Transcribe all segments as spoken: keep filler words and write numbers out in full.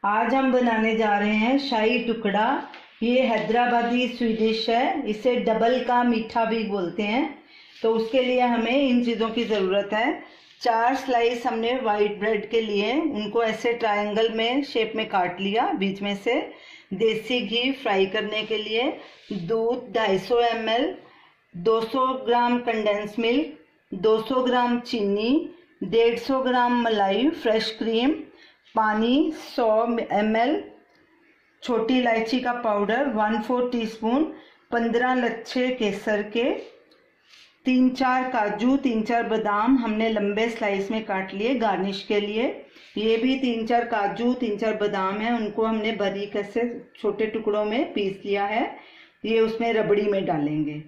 आज हम बनाने जा रहे हैं शाही टुकड़ा। ये हैदराबादी स्वीडिश है, इसे डबल का मीठा भी बोलते हैं। तो उसके लिए हमें इन चीज़ों की ज़रूरत है। चार स्लाइस हमने वाइट ब्रेड के लिए, उनको ऐसे ट्रायंगल में शेप में काट लिया बीच में से। देसी घी फ्राई करने के लिए, दूध दो सौ पचास एम एल, दो सौ ग्राम कंडेंस मिल्क, दो सौ ग्राम चीनी, डेढ़ सौ ग्राम मलाई फ्रेश क्रीम, पानी सौ एम एल, छोटी इलायची का powder one four teaspoon, पंद्रह लच्छे केसर के, तीन चार काजू, तीन चार बादाम हमने लंबे स्लाइस में काट लिए गार्निश के लिए। ये भी तीन चार काजू, तीन चार बादाम है, उनको हमने बारीक ऐसे छोटे टुकड़ों में पीस लिया है। ये उसमें रबड़ी में डालेंगे।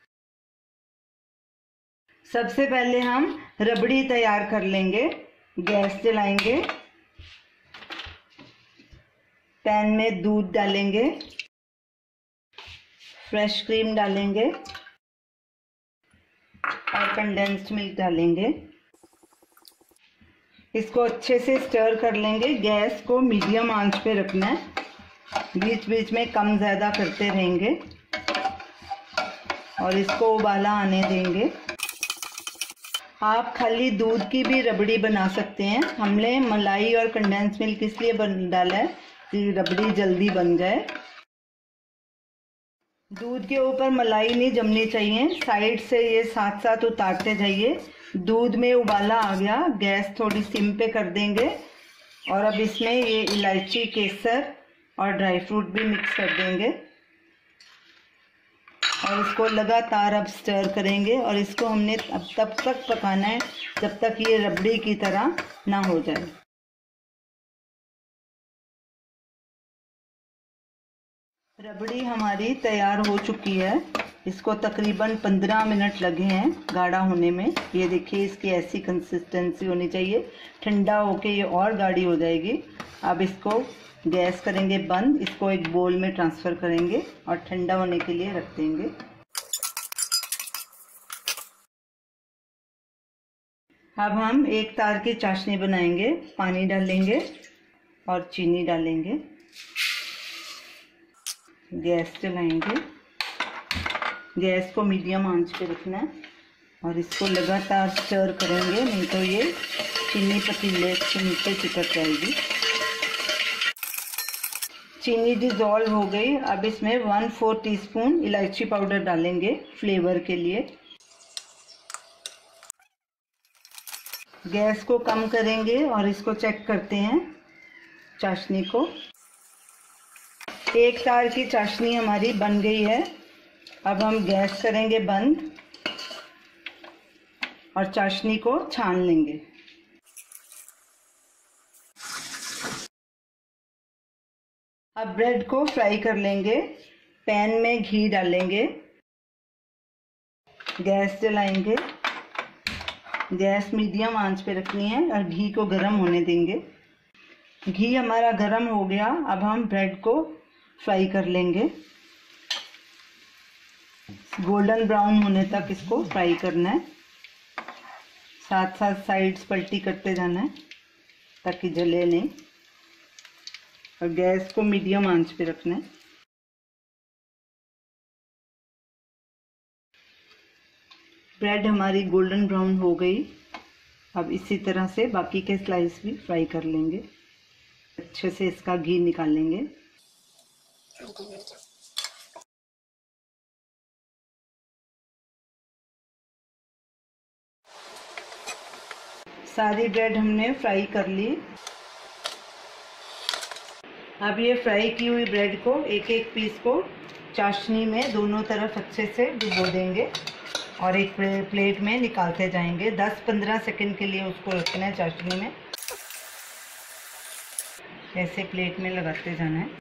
सबसे पहले हम रबड़ी तैयार कर लेंगे। गैस जलाएंगे, पैन में दूध डालेंगे, फ्रेश क्रीम डालेंगे और कंडेंस्ड मिल्क डालेंगे। इसको अच्छे से स्टर कर लेंगे। गैस को मीडियम आंच पे रखना है, बीच बीच में कम ज़्यादा करते रहेंगे और इसको उबाला आने देंगे। आप खाली दूध की भी रबड़ी बना सकते हैं। हमने मलाई और कंडेंस मिल्क इसलिए बन डाला है कि रबड़ी जल्दी बन जाए। दूध के ऊपर मलाई नहीं जमनी चाहिए, साइड से ये साथ साथ उतारते जाइए। दूध में उबाला आ गया, गैस थोड़ी सिम पे कर देंगे और अब इसमें ये इलायची, केसर और ड्राई फ्रूट भी मिक्स कर देंगे और इसको लगातार अब स्टर करेंगे। और इसको हमने अब तब तक पकाना है जब तक ये रबड़ी की तरह ना हो जाए। रबड़ी हमारी तैयार हो चुकी है। इसको तकरीबन पंद्रह मिनट लगे हैं गाढ़ा होने में। ये देखिए, इसकी ऐसी कंसिस्टेंसी होनी चाहिए। ठंडा होके ये और गाढ़ी हो जाएगी। अब इसको गैस करेंगे बंद, इसको एक बोल में ट्रांसफ़र करेंगे और ठंडा होने के लिए रख देंगे। अब हम एक तार की चाशनी बनाएंगे। पानी डालेंगे और चीनी डालेंगे। गैस जलाएंगे, गैस को मीडियम आंच पे रखना है और इसको लगातार स्टर करेंगे, नहीं तो ये चीनी पतीले के नीचे चिपक जाएगी। चीनी डिज़ोल्व हो गई। अब इसमें वन फोर टीस्पून इलायची पाउडर डालेंगे फ्लेवर के लिए। गैस को कम करेंगे और इसको चेक करते हैं चाशनी को। एक तार की चाशनी हमारी बन गई है। अब हम गैस करेंगे बंद और चाशनी को छान लेंगे। अब ब्रेड को फ्राई कर लेंगे। पैन में घी डालेंगे, गैस जलाएंगे, गैस मीडियम आंच पे रखनी है और घी को गर्म होने देंगे। घी हमारा गर्म हो गया। अब हम ब्रेड को फ्राई कर लेंगे। गोल्डन ब्राउन होने तक इसको फ्राई करना है। साथ साथ साइड्स पलटी करते जाना है ताकि जले नहीं और गैस को मीडियम आंच पे रखना है। ब्रेड हमारी गोल्डन ब्राउन हो गई। अब इसी तरह से बाकी के स्लाइस भी फ्राई कर लेंगे। अच्छे से इसका घी निकालेंगे। सारी ब्रेड हमने फ्राई कर ली। अब ये फ्राई की हुई ब्रेड को, एक एक पीस को चाशनी में दोनों तरफ अच्छे से डुबो देंगे और एक प्लेट में निकालते जाएंगे। दस पंद्रह सेकंड के लिए उसको रखना है चाशनी में। ऐसे प्लेट में लगाते जाना है।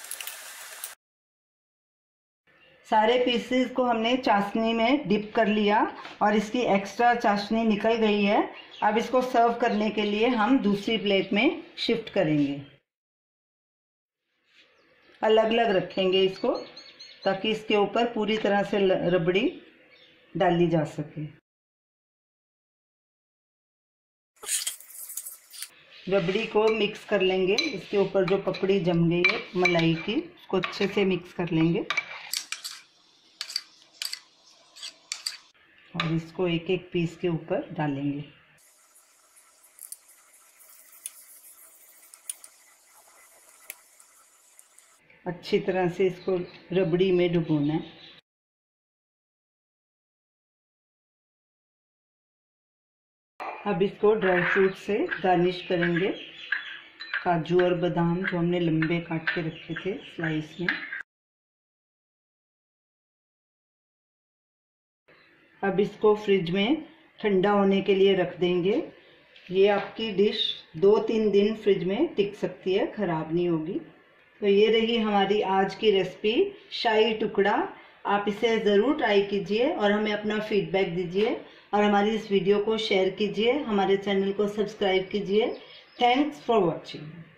सारे पीसेस को हमने चाशनी में डिप कर लिया और इसकी एक्स्ट्रा चाशनी निकल गई है। अब इसको सर्व करने के लिए हम दूसरी प्लेट में शिफ्ट करेंगे। अलग अलग रखेंगे इसको ताकि इसके ऊपर पूरी तरह से रबड़ी डाली जा सके। रबड़ी को मिक्स कर लेंगे। इसके ऊपर जो पपड़ी जम गई है मलाई की, उसको अच्छे से मिक्स कर लेंगे और इसको एक एक पीस के ऊपर डालेंगे। अच्छी तरह से इसको रबड़ी में डुबोना है। अब इसको ड्राई फ्रूट से गार्निश करेंगे। काजू और बादाम जो हमने लंबे काट के रखे थे स्लाइस में। अब इसको फ्रिज में ठंडा होने के लिए रख देंगे। ये आपकी डिश दो तीन दिन फ्रिज में टिक सकती है, खराब नहीं होगी। तो ये रही हमारी आज की रेसिपी शाही टुकड़ा। आप इसे ज़रूर ट्राई कीजिए और हमें अपना फीडबैक दीजिए और हमारी इस वीडियो को शेयर कीजिए, हमारे चैनल को सब्सक्राइब कीजिए। Thanks for watching.